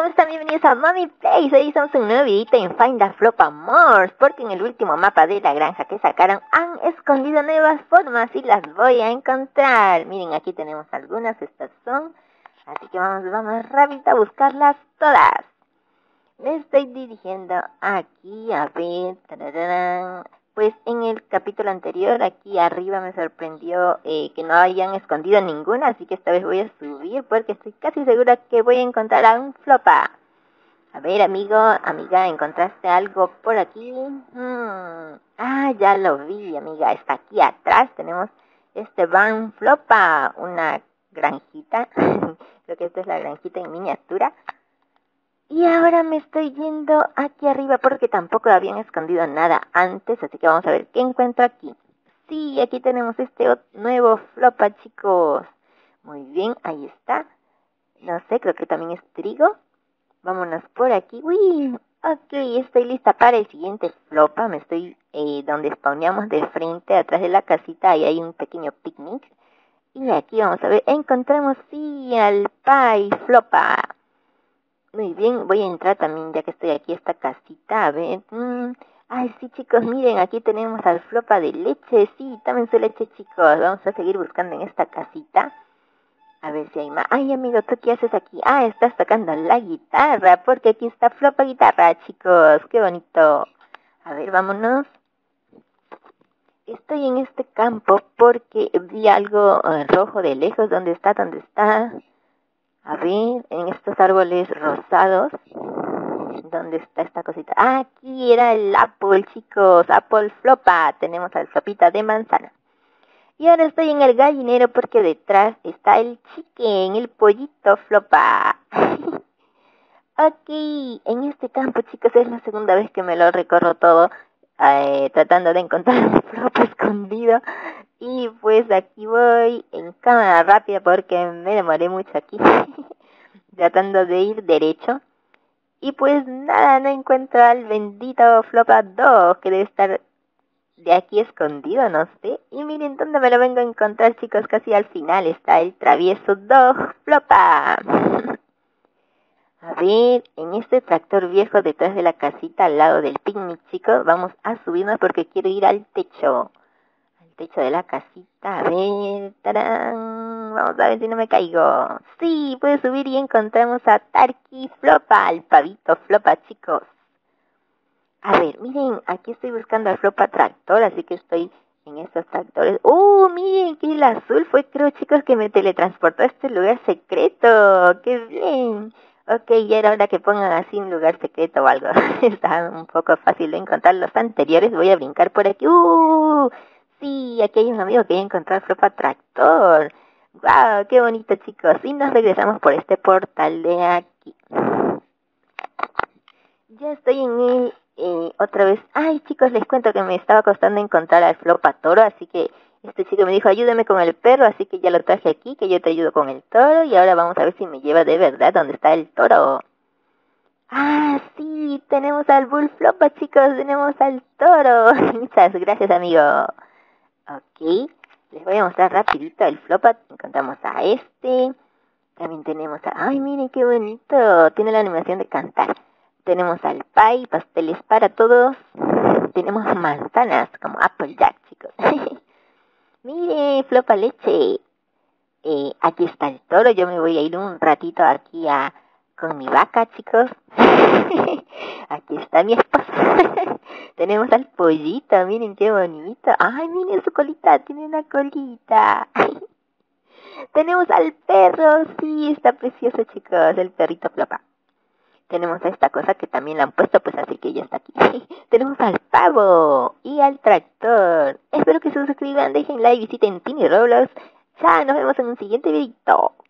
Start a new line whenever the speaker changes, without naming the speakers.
¿cómo están? Bienvenidos a Mommy Plays. Hoy estamos en un nuevo videito en Find the Flopa More, porque en el último mapa de la granja que sacaron han escondido nuevas formas y las voy a encontrar. Miren, aquí tenemos algunas, estas son, así que vamos rápido a buscarlas todas. Me estoy dirigiendo aquí, a ver, tararán. Pues en el capítulo anterior, aquí arriba me sorprendió que no hayan escondido ninguna, así que esta vez voy a subir porque estoy casi segura que voy a encontrar a un flopa. A ver, amigo, amiga, ¿encontraste algo por aquí? Ya lo vi, amiga, está aquí atrás, tenemos este barn flopa, una granjita, creo que esta es la granjita en miniatura. Y ahora me estoy yendo aquí arriba porque tampoco habían escondido nada antes, así que vamos a ver qué encuentro aquí. Sí, aquí tenemos este nuevo flopa, chicos. Muy bien, ahí está. No sé, creo que también es trigo. Vámonos por aquí. Uy, ok, estoy lista para el siguiente flopa. Me estoy donde spawneamos de frente, atrás de la casita, ahí hay un pequeño picnic. Y aquí vamos a ver, encontramos, sí, al pie flopa. Muy bien, voy a entrar también ya que estoy aquí a esta casita, a ver. Ay, sí, chicos, miren, aquí tenemos al flopa de leche. Sí, tomen su leche, chicos. Vamos a seguir buscando en esta casita. A ver si hay más. Ay, amigo, ¿tú qué haces aquí? Estás tocando la guitarra, porque aquí está flopa guitarra, chicos. Qué bonito. A ver, vámonos. Estoy en este campo porque vi algo rojo de lejos. ¿Dónde está? ¿Dónde está? A ver, en estos árboles rosados. ¿Dónde está esta cosita? Aquí era el apple, chicos. Apple flopa. Tenemos al flopita de manzana. Y ahora estoy en el gallinero porque detrás está el chicken, el pollito flopa. Ok, en este campo, chicos, es la segunda vez que me lo recorro todo, tratando de encontrar un flopa escondido. Y pues aquí voy en cámara rápida porque me demoré mucho aquí, tratando de ir derecho. Y pues nada, no encuentro al bendito flopa 2, que debe estar de aquí escondido, no sé. Y miren dónde me lo vengo a encontrar, chicos, casi al final está el travieso dog flopa. A ver, en este tractor viejo detrás de la casita al lado del picnic, chicos, vamos a subirnos porque quiero ir al techo. Al techo de la casita, a ver, ¡tarán! Vamos a ver si no me caigo. Sí, puedo subir y encontramos a Tarky flopa, el pavito flopa, chicos. A ver, miren, aquí estoy buscando al flopa tractor, así que estoy en estos tractores. Miren, que el azul fue, creo, chicos, que me teletransportó a este lugar secreto. ¡Qué bien! Ok, ya era hora que pongan así un lugar secreto o algo. Está un poco fácil de encontrar los anteriores. Voy a brincar por aquí. Sí, aquí hay un amigo que ya encontró al flopa tractor. ¡Wow! ¡Qué bonito, chicos! Y nos regresamos por este portal de aquí. Ya estoy en él otra vez. Ay, chicos, les cuento que me estaba costando encontrar al flopa toro, así que este chico me dijo, ayúdame con el perro, así que ya lo traje aquí, que yo te ayudo con el toro, y ahora vamos a ver si me lleva de verdad donde está el toro. Sí, tenemos al bull flopa, chicos, tenemos al toro. Muchas gracias, amigo. Ok, les voy a mostrar rapidito el flopa. Encontramos a este. También tenemos Ay, miren qué bonito, tiene la animación de cantar. Tenemos al pie, pasteles para todos. Tenemos manzanas como Applejack, chicos. Mire, flopa leche. Aquí está el toro. Yo me voy a ir un ratito aquí con mi vaca, chicos. Aquí está mi esposa. Tenemos al pollito, miren qué bonito. Ay, miren su colita, tiene una colita. Tenemos al perro, sí, está precioso, chicos, el perrito flopa. Tenemos a esta cosa que también la han puesto, pues así que ya está aquí. Tenemos al pavo y al tractor. Espero que se suscriban, dejen like, visiten Tiny Roblox. Ya, nos vemos en un siguiente videito.